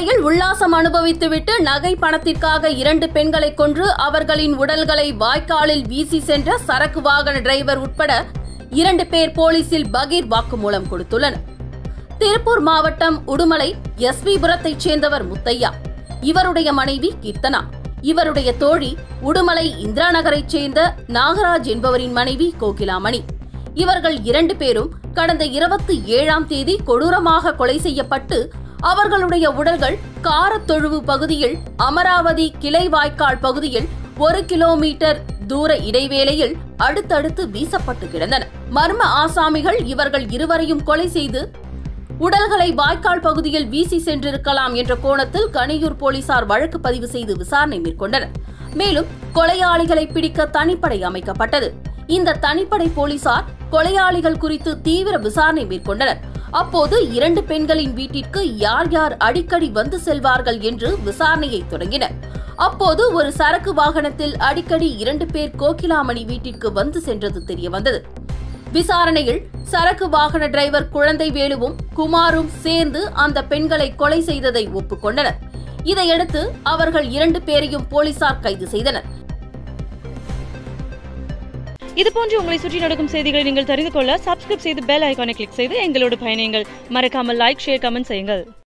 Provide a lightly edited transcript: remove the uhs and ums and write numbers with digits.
கோக்கிலாமணியில் உல்லாசம் அனுபவித்துவிட்டு நகை பணத்திற்காக 2 பெண்களை கொன்று அவர்களின் உடல்களை வாய்க்காலில் வீசி சென்ற சரக்கு வாகன டிரைவர் உட்பட 2 பேர் போலீசில் பகீர் வாக்குமூலம் கொடுத்துள்ளனர். திருப்பூர் மாவட்டம் உடுமலை எஸ்விபுரத்தைச் சேர்ந்தவர் முத்தையா. இவருடைய மனைவி கீர்த்தனா. இவருடைய தோழி உடுமலை இந்திரா நகரைச் சேர்ந்த நாகராஜ் என்பவரின் மனைவி கோக்கிலாமணி. இவர்கள் 2 பேரும் கடந்த 27ஆம் தேதி கொடூரமாக கொலை செய்யப்பட்டு அவர்களுடைய உடல்கள் காரத்தொழுவு பகுதியில் அமராவதி கிளை வாய்க்கால் பகுதியில் 1 கிலோமீட்டர் தூர இடைவேளையில் அடுத்தடுத்து வீசப்பட்டு கிடந்தன. மர்ம ஆசாமிகள் இவர்கள் இருவரையும் கொலை செய்து உடல்களை வாய்க்கால் பகுதியில் வீசி சென்றிருக்கலாம் என்ற கோணத்தில் கனியூர் போலீசார் வழக்கு பதிவு செய்து விசாரணை மேற்கொண்டனர். மேலும் கொலையாளிகளை பிடிக்க தனிப்படை அமைக்கப்பட்டது. இந்த தனிப்படை போலீசார் கொலையாளிகள் குறித்து தீவிர விசாரணை மேற்கொண்டனர். அப்போது 2 பெண்களின் வீட்டிற்கு யார் யார் அடிக்கடி வந்து செல்வார்கள் என்று விசாரணையை தொடங்கினர். அப்போது ஒரு சரக்கு வாகனத்தில் அடிக்கடி 2 பேர் கோக்கிலாமணி வீட்டிற்கு வந்து சென்றது தெரியவந்தது. விசாரணையில் சரக்கு வாகன டிரைவர் குழந்தை வேலுவும் குமாரும் சேர்ந்து அந்த பெண்களை கொலை செய்ததை ஒப்புக்கொண்டனர். இதையடுத்து அவர்கள் 2 பேரையும் போலீசார் கைது செய்தனர். இதுபோன்று உங்களை சுற்றி நடக்கும் செய்திகளை நீங்கள் தெரிந்து கொள்ள சப்ஸ்கிரைப் செய்து பெல் ஐகானை கிளிக் செய்து எங்களோடு பயணியுங்கள். மறக்காமல் லைக், ஷேர், கமெண்ட் செய்யுங்கள்.